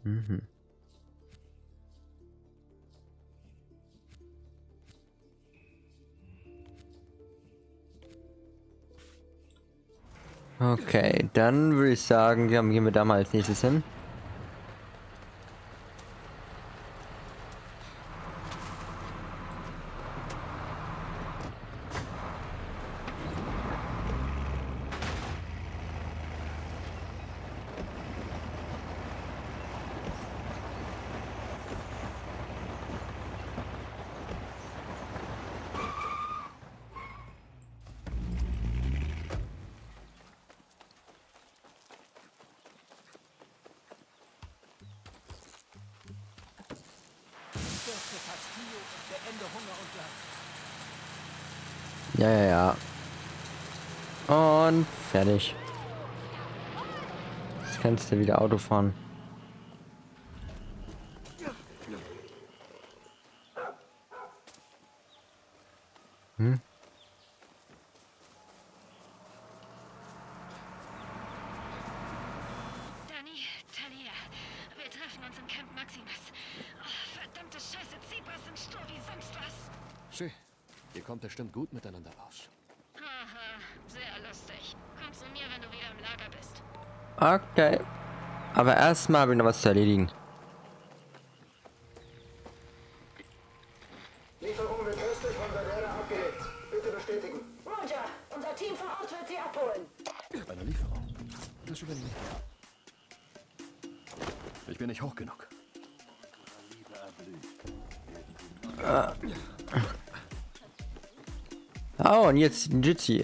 Mhm. Okay, dann würde ich sagen, gehen wir da mal als nächstes hin. Ja, ja, ja. Und fertig. Jetzt kannst du wieder Auto fahren. Hm? Dani, Talia, wir treffen uns in Camp Maximus. Oh, verdammte Scheiße, Zebras sind stur wie sonst was. Schön. Ihr kommt bestimmt gut miteinander aus. Haha, sehr lustig. Komm zu mir, wenn du wieder im Lager bist. Okay. Aber erstmal habe ich noch was zu erledigen. Lieferung wird östlich von Valera abgelegt. Bitte bestätigen. Roger, unser Team vor Ort wird sie abholen. Eine Lieferung. Das übernehme ich. Ich bin nicht hoch genug. Oh, und jetzt Jitsi.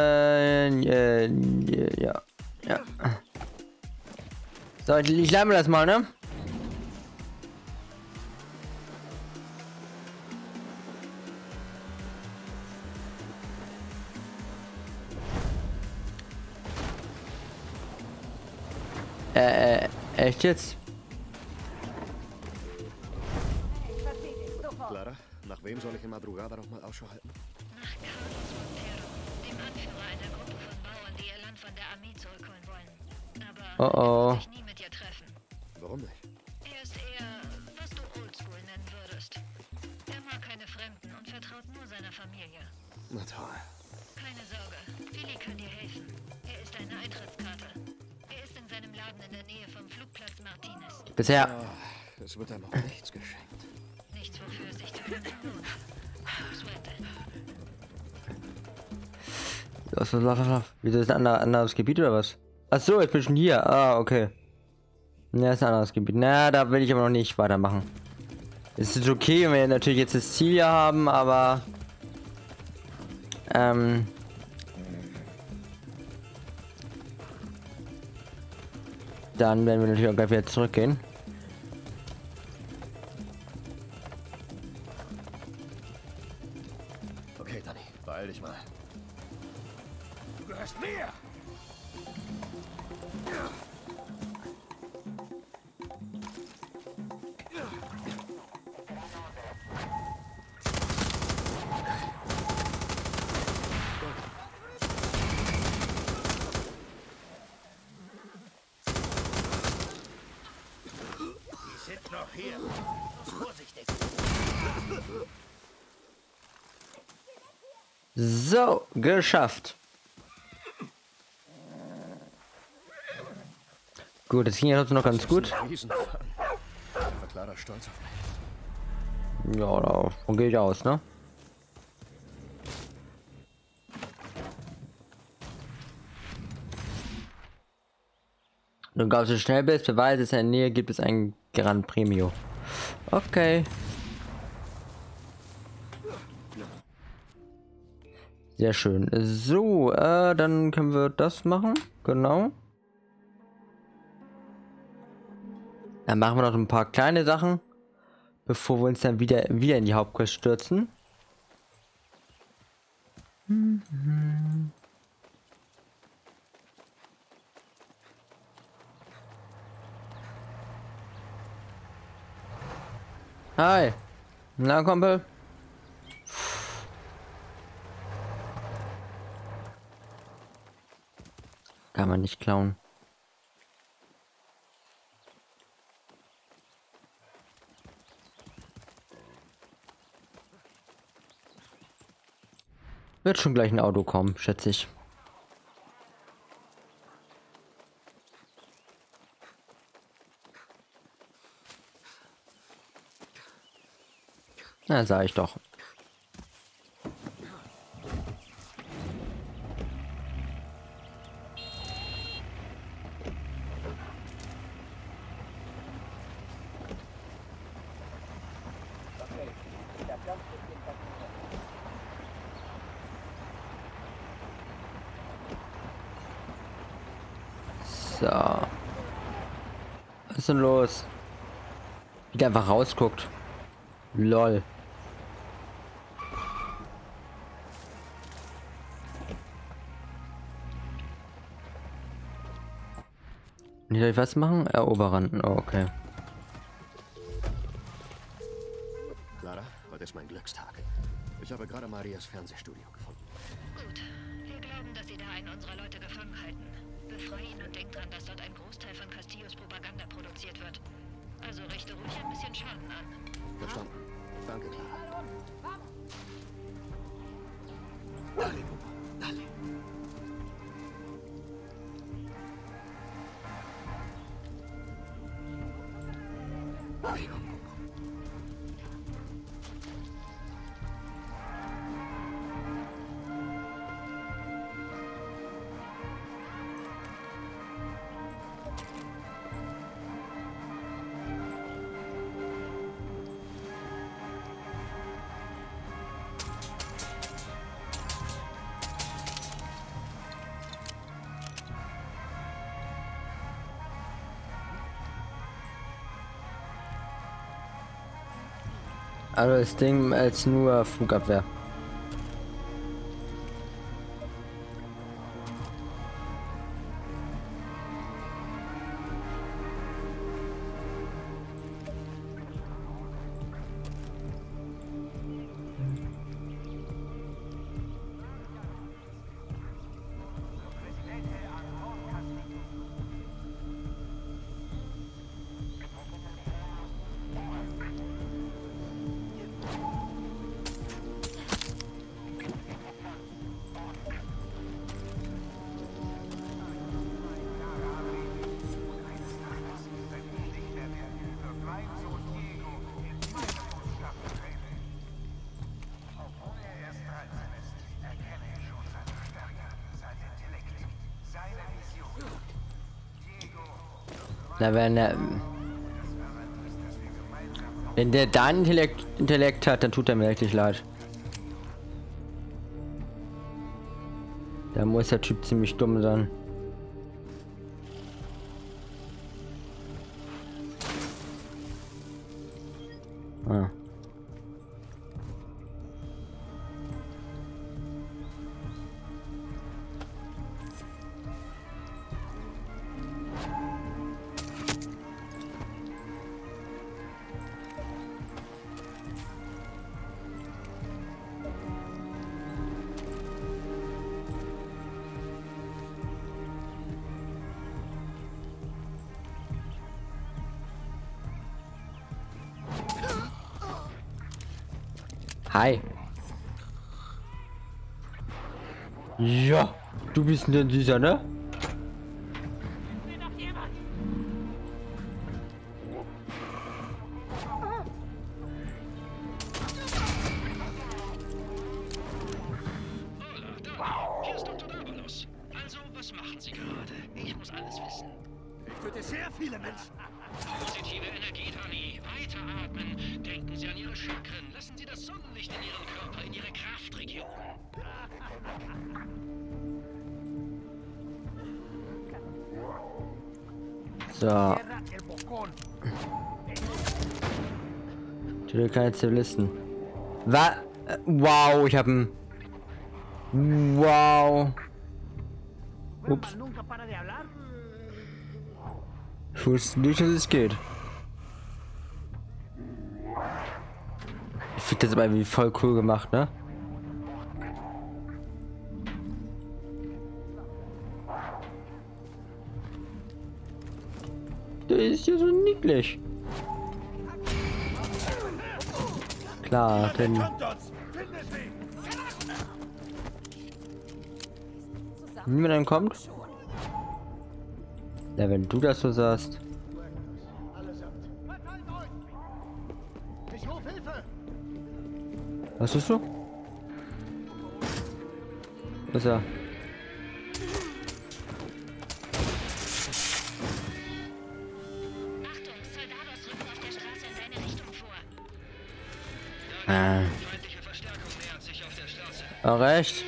Ja. Ja. So, ich lerne mir das mal, ne? Echt jetzt? Clara, nach wem soll ich in Madrugada noch mal Ausschau halten? Nach Carlos Montero, dem Anführer einer Gruppe von Bauern, die ihr Land von der Armee zurückholen wollen. Aber er wird sich nie mit ihr treffen. Warum nicht? Er ist eher, was du Oldschool nennen würdest. Er mag keine Fremden und vertraut nur seiner Familie. Na toll. Keine Sorge, Willi kann dir helfen. Er ist eine Eintrittskarte. Er ist in seinem Laden in der Nähe vom Flugplatz Martinez. Bisher. Es wird einem auch nichts geschenkt. Nichts, wofür es sich zu kämpfen lohnt. Suerte. Was? Wieso ist ein anderes Gebiet oder was? Ach so, ich bin schon hier. Ah, okay. Ja, ist ein anderes Gebiet. Na, da will ich aber noch nicht weitermachen. Es ist okay, wenn wir natürlich jetzt das Ziel hier haben, aber dann werden wir natürlich auch gleich wieder zurückgehen. Okay, Dani, beeil dich mal. Du gehörst mir! Die sind noch hier. Vorsichtig. So, geschafft. Gut, das ging ja trotzdem noch ganz gut. Riesenfang. Ich war Clara stolz auf mich. Ja, davon gehe ich aus, ne? Du glaubst, du schnell bist, beweise es, in der Nähe gibt es ein Gran Premio. Okay. Sehr schön. So, dann können wir das machen. Genau. Dann machen wir noch ein paar kleine Sachen, bevor wir uns dann wieder in die Hauptquest stürzen. Hi. Na, Kumpel. Kann man nicht klauen. Wird schon gleich ein Auto kommen, schätze ich. Na, sag ich doch. So. Was ist denn los? Wie der einfach rausguckt. Lol. Wie soll ich was machen? Eroberern. Oh, okay. Clara, heute ist mein Glückstag. Ich habe gerade Marias Fernsehstudio gefunden. Gut. Wir glauben, dass Sie da einen unserer Leute gefangen halten. Befreie ihn und denk dran, dass dort ein Großteil von Castillos Propaganda produziert wird. Also richte ruhig ein bisschen Schaden an. Verstanden. Danke, Clara. Dale, Papa. Dale. Amigo. Also das Ding als nur Flugabwehr. Na, wenn der da einen Intellekt hat, dann tut er mir richtig leid. Da muss der Typ ziemlich dumm sein. Ah. Hi. Ja, du bist ein Süßer, ne? Hier ist Dr. Davalos. Also, was machen Sie gerade? Ich muss alles wissen. Ich töte sehr viele Menschen. Positive Energie, Dani. Weiteratmen. Denken Sie an Ihre Chakren. Lassen Sie das Sonnenlicht in Ihren Körper, in Ihre Kraftregion. So. Töte keine Zivilisten. Wow, ich hab einen. Wow. Ups. Ich wusste nicht, dass es geht. Ich finde das aber irgendwie voll cool gemacht, ne? Der ist ja so niedlich. Klar, denn. Niemand entkommt? Ja, wenn du das so sagst. Ich ruf Hilfe! Was tust du? Wo ist er? Achtung, Soldados rücken auf der Straße in deine Richtung vor. Feindliche Verstärkung nähert sich auf der Straße. Auch recht.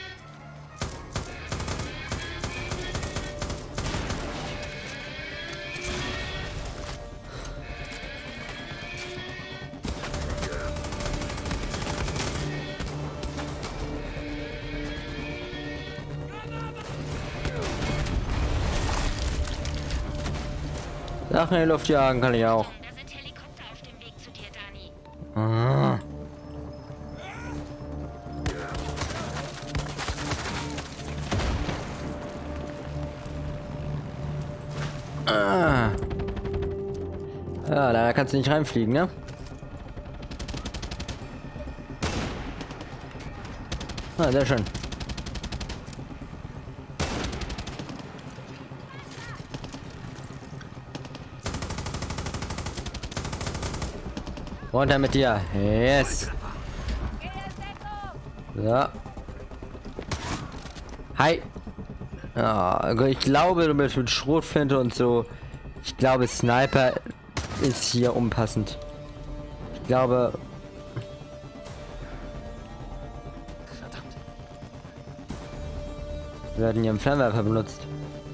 Sachen in die Luft jagen kann ich auch. Da sind Helikopter auf dem Weg zu dir, Dani. Ah. Ah. Ja, da kannst du nicht reinfliegen, ne? Ah, sehr schön. Runter mit dir. Yes. So. Hi. Ja, ich glaube, du bist mit Schrotflinte und so. Ich glaube, Sniper ist hier unpassend. Ich glaube. Verdammt. Wir werden hier einen Flammenwerfer benutzt.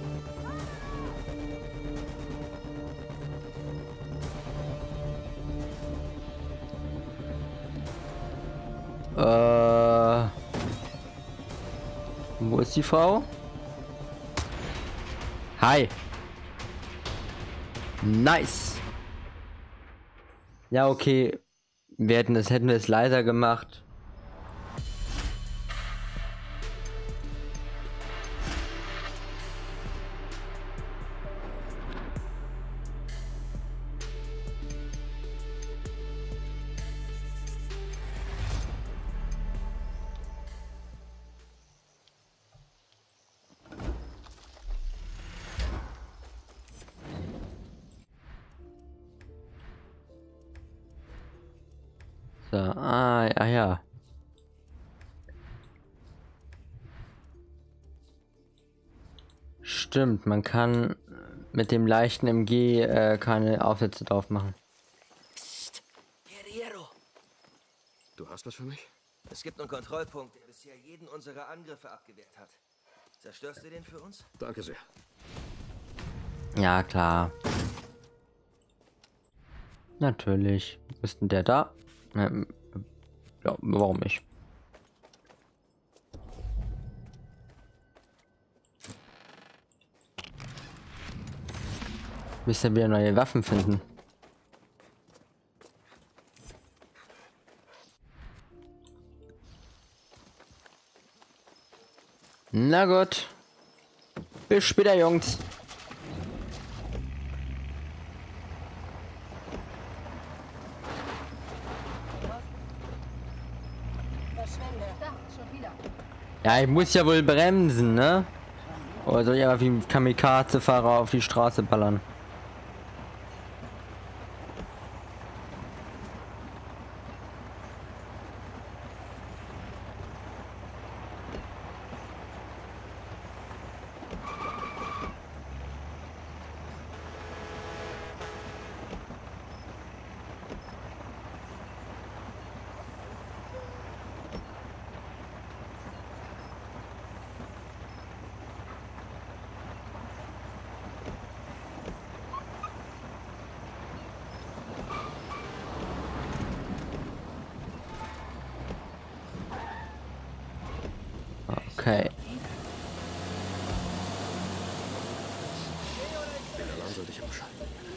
Wo ist die Frau? Hi. Nice. Ja, okay. Hätten wir es leiser gemacht. So, ja. Stimmt, man kann mit dem leichten MG keine Aufsätze drauf machen. Psst, Guerriero. Du hast was für mich? Es gibt einen Kontrollpunkt, der bisher jeden unserer Angriffe abgewehrt hat. Zerstörst du den für uns? Danke sehr. Ja, klar. Natürlich. Wo ist denn der da? Ja, warum nicht? Bis wir wieder neue Waffen finden. Na gut. Bis später, Jungs. Ja, ich muss ja wohl bremsen, ne? Oder soll ich einfach wie ein Kamikaze-Fahrer auf die Straße ballern? Okay. Den Alarm sollte ich umschalten.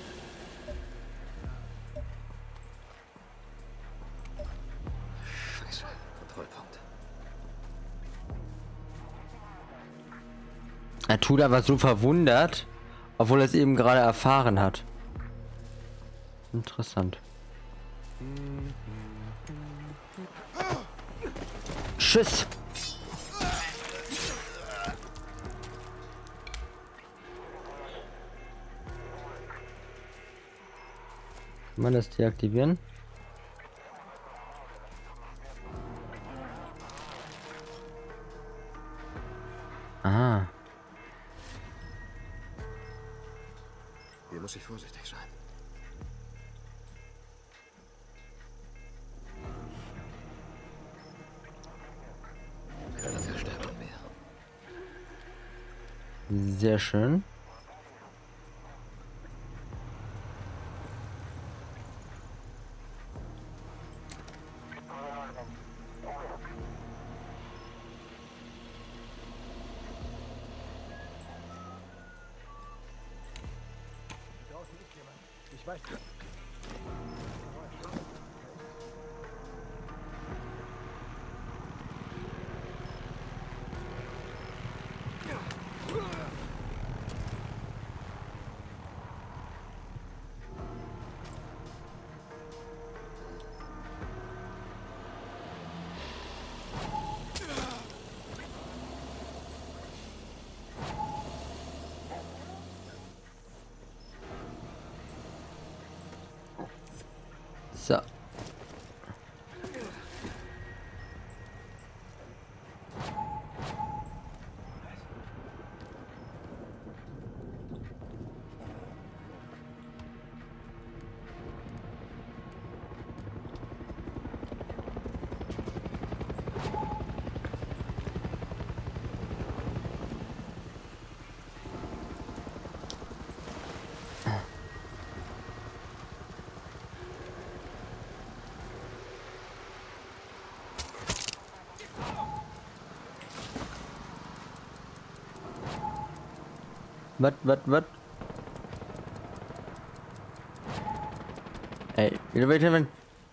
Scheiße, Kontrollpunkt. Tuda war so verwundert, obwohl er es eben gerade erfahren hat. Interessant. Tschüss. Kann man das deaktivieren? Ah. Hier muss ich vorsichtig sein. Keine Verstärkung mehr. Sehr schön. So. Was? Ey, wieder welche?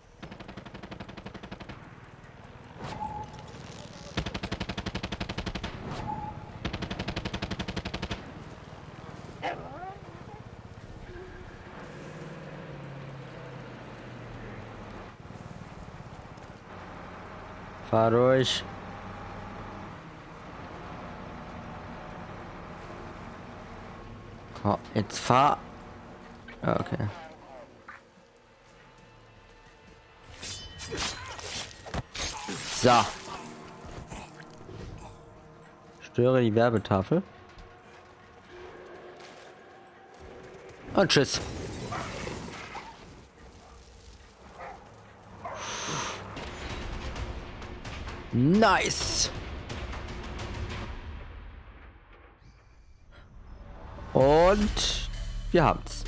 Fahr durch. Komm, jetzt fahr. Okay. So. Störe die Werbetafel. Und tschüss. Nice. Und wir haben's.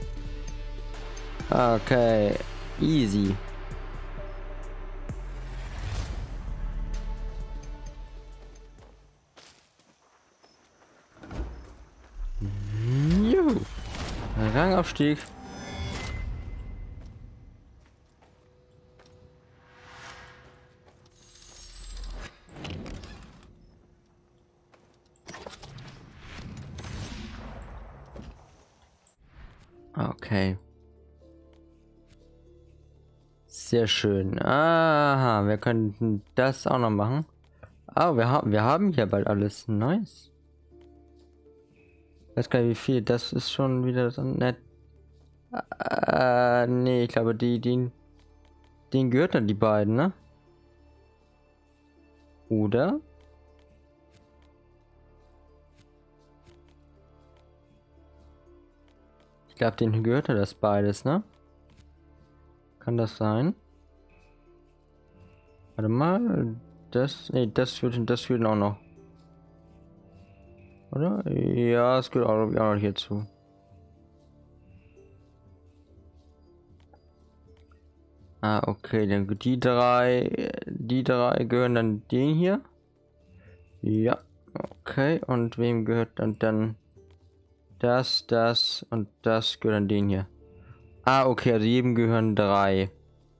Okay, easy. Juhu. Rangaufstieg. Okay. Sehr schön. Aha, wir könnten das auch noch machen. Ah, wir haben hier bald alles. Nice. Ich weiß gar nicht wie viel. Das ist schon wieder so nett. Nee, ich glaube, denen gehört dann die beiden, ne? Oder? Ich glaube, denen gehörte das beides, ne? Kann das sein? Warte mal. Das führt auch noch. Oder? Ja, es gehört auch noch hierzu. Ah, okay, dann die drei gehören dann den hier. Ja, okay. Und wem gehört dann das und das gehört dann den hier. Ah, okay, also jedem gehören 3.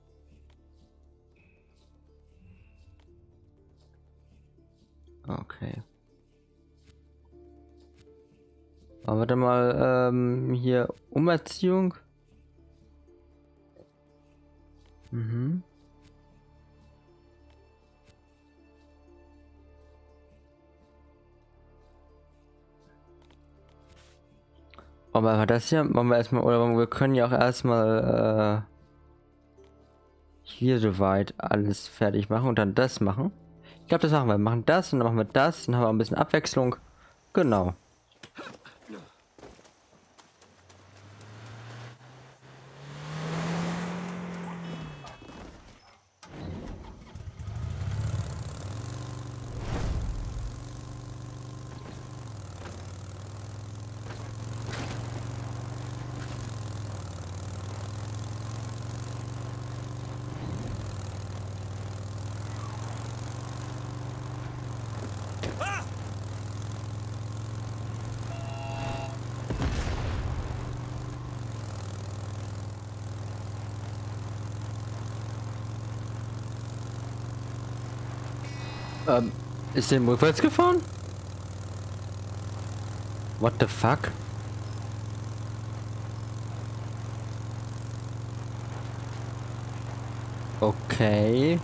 Okay. Aber warte mal, hier Umerziehung. Mhm. Aber einfach das hier, machen wir erstmal, oder wir können ja auch erstmal hier soweit alles fertig machen und dann das machen. Ich glaube, das machen wir. Wir machen das und dann machen wir das, dann haben wir ein bisschen Abwechslung. Genau. Ist der rückwärts gefahren? What the fuck? Okay.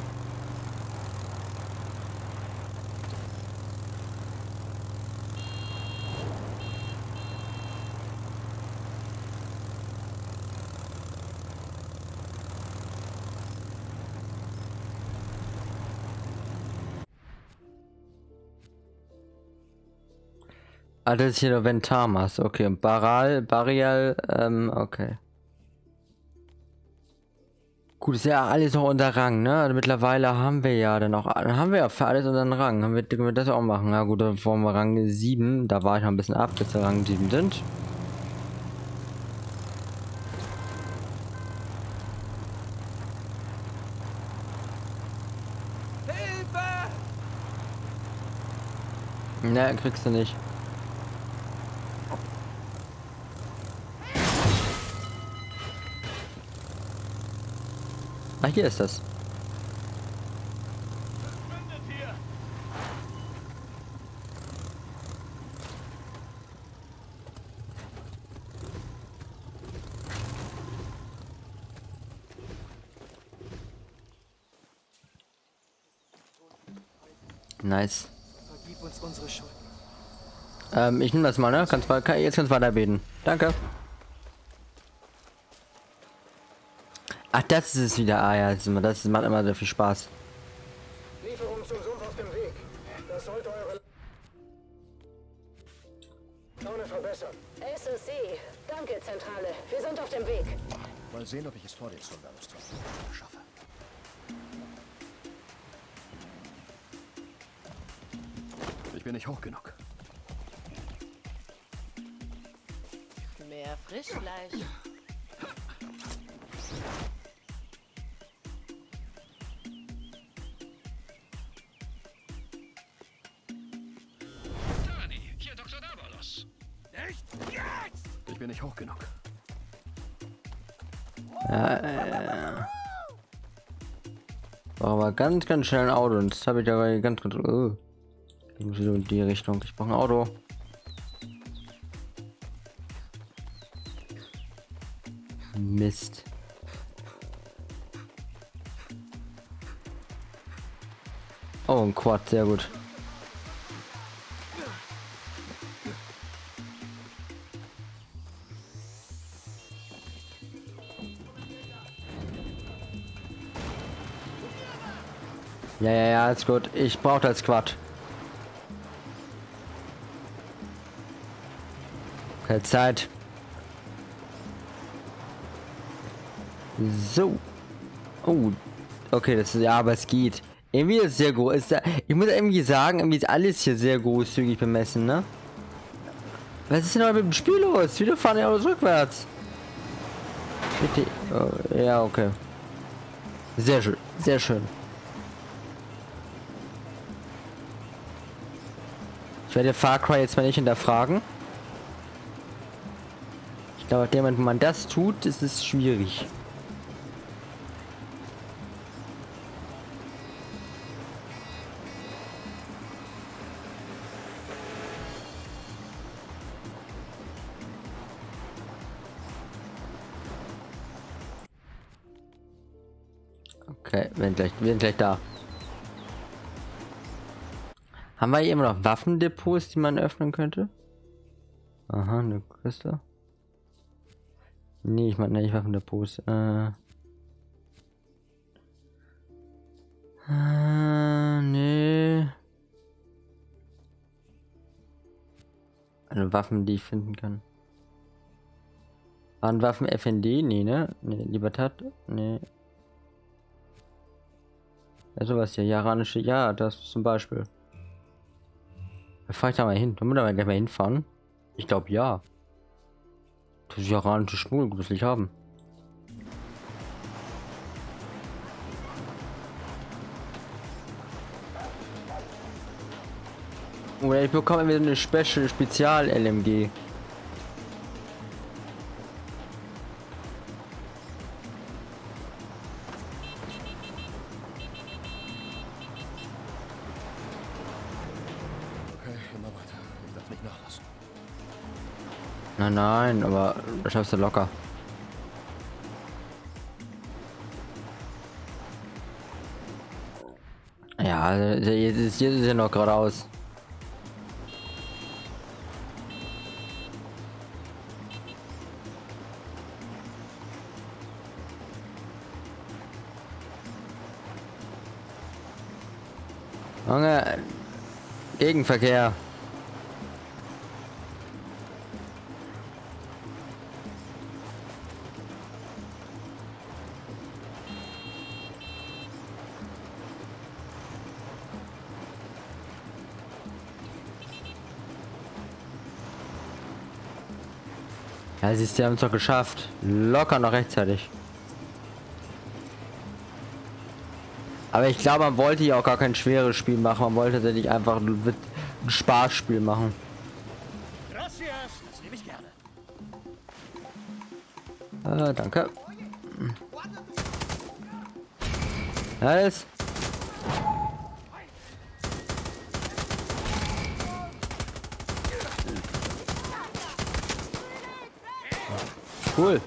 Ah, das ist hier der Ventamas. Okay, und Barial, okay. Gut, ist ja alles noch unter Rang, ne? Also mittlerweile haben wir ja dann haben wir ja für alles unseren Rang. Können wir das auch machen? Ja gut, dann wollen wir Rang 7. Da war ich noch ein bisschen ab, bis wir Rang 7 sind. Hilfe! Ne, kriegst du nicht. Ah, hier ist das. Nice. Vergib uns unsere Schuld. Ich nehme das mal, ne? Jetzt kannst du weiter beten. Danke. Ach, das ist es wieder. Ah ja, das macht immer sehr viel Spaß. Lieferung zum Sumpf auf dem Weg. Das sollte eure Laune verbessern. SSC. Danke, Zentrale. Wir sind auf dem Weg. Mal sehen, ob ich es vor den Sonderlustern schaffe. Ich bin nicht hoch genug. Mehr Frischfleisch. Tani, hier Dr. Davalos. Echt? Jetzt! Ich bin nicht hoch genug. Ja. War aber ganz schnell ein Auto und das habe ich da ganz. Ich muss wieder in die Richtung. Ich brauche ein Auto. Mist. Oh, ein Quad, sehr gut. Ja, ist gut. Ich brauche das Quad. Keine Zeit. So. Oh. Okay, das ist ja, aber es geht. Irgendwie ist es sehr groß. Ich muss irgendwie sagen, irgendwie ist alles hier sehr großzügig bemessen, ne? Was ist denn heute mit dem Spiel los? Wieder fahren die Autos rückwärts. Bitte. Oh, ja, okay. Sehr schön. Sehr schön. Ich werde Far Cry jetzt mal nicht hinterfragen. Ich glaube, in dem Moment, wo man das tut, ist es schwierig. Okay, wir sind gleich da. Haben wir hier immer noch Waffendepots, die man öffnen könnte? Aha, eine Kiste. Nee, ich meine nicht Waffendepots. Nee. Eine Waffen, die ich finden kann. Waren Waffen FND? Nee, ne? Nee, Libertad? Nee. Ja, sowas hier. Iranische, ja, das zum Beispiel. Da fahr ich da mal hin. Da muss da mal gleich mal hinfahren. Ich glaube ja. Das iranische Schmuggel, das will ich haben. Oder ich bekomme wieder eine Spezial-LMG. Okay, immer weiter. Ich darf nicht nachlassen. Nein, aber das schaffst du locker. Ja, also jetzt ist ja noch geradeaus. Junge, Gegenverkehr. Ja, siehst du, haben es doch geschafft. Locker noch rechtzeitig. Aber ich glaube, man wollte ja auch gar kein schweres Spiel machen. Man wollte tatsächlich einfach ein Spaßspiel machen. Gracias, das nehme ich gerne. Danke. Alles. Cool.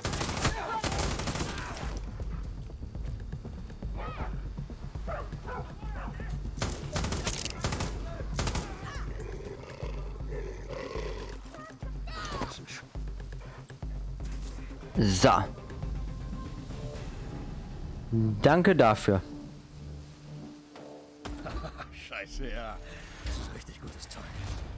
So. Danke dafür. Scheiße, ja. Das ist richtig gutes Zeug.